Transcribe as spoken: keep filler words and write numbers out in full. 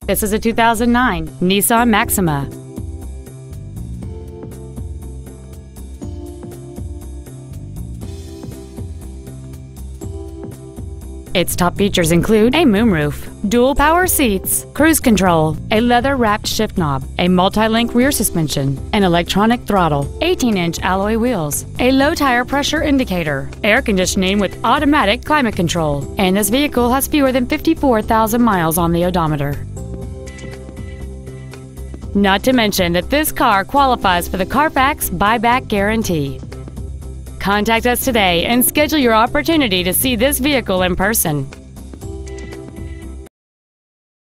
This is a two thousand nine Nissan Maxima. Its top features include a moonroof, dual power seats, cruise control, a leather-wrapped shift knob, a multi-link rear suspension, an electronic throttle, eighteen inch alloy wheels, a low tire pressure indicator, air conditioning with automatic climate control, and this vehicle has fewer than fifty-four thousand miles on the odometer. Not to mention that this car qualifies for the Carfax buyback guarantee. Contact us today and schedule your opportunity to see this vehicle in person.